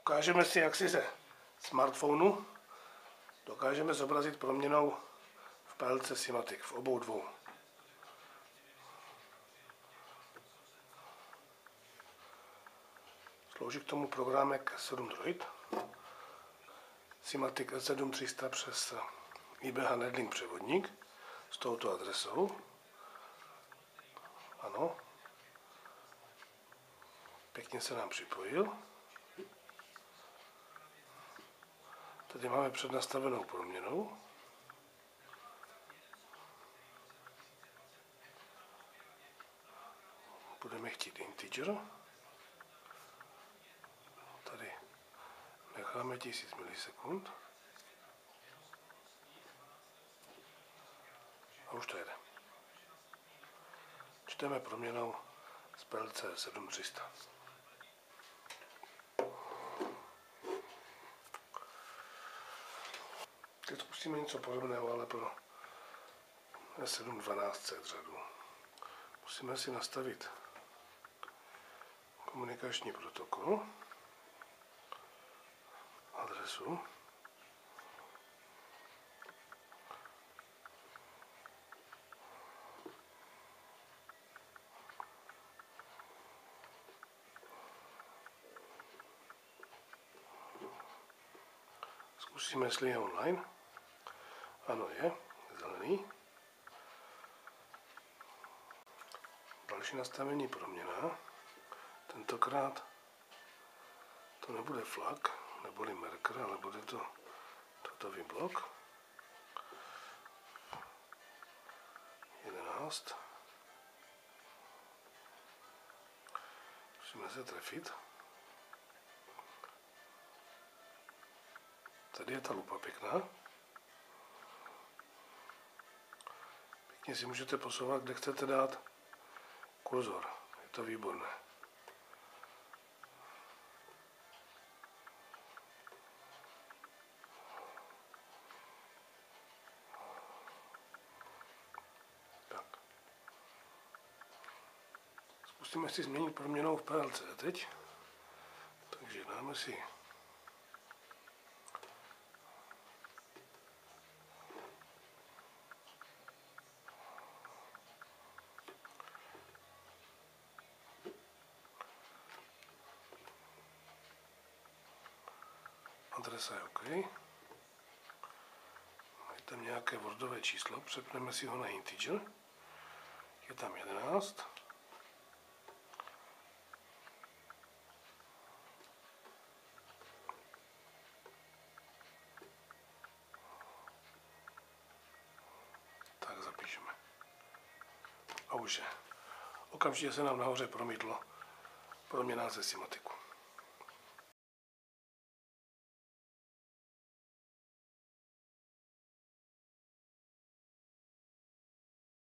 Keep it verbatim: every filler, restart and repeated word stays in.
Ukážeme si, jak si ze smartphonu dokážeme zobrazit proměnou v P L C SIMATIC, v obou dvou. Slouží k tomu programek sedm Droid, SIMATIC S sedm tři sta přes I B H Netlink převodník s touto adresou. Ano. Pěkně se nám připojil. Tady máme přednastavenou proměnou. Budeme chtít integer. Tady necháme tisíc milisekund. A už to jede. Čteme proměnou z P L C sedm tři sta. Teď zkusíme něco podobného, ale pro S sedm dvanáct C řadu. Musíme si nastavit komunikační protokol, adresu. Zkusíme, jestli je online. Ano, je. Zelený. Další nastavení proměna. Tentokrát to nebude flag, neboli marker, ale bude to datový blok. jedenáct. Musíme se trefit. Tady je ta lupa pěkná. Pěkně si můžete posouvat, kde chcete dát kurzor. Je to výborné. Tak. Zkusíme si změnit proměnou v P L C teď. Takže dáme si adresa je OK. Je tam nějaké wordové číslo, přepneme si ho na integer. Je tam jedenáct. Tak zapíšeme. A už je. Okamžitě se nám nahoře promítlo proměna ze SIMATICu.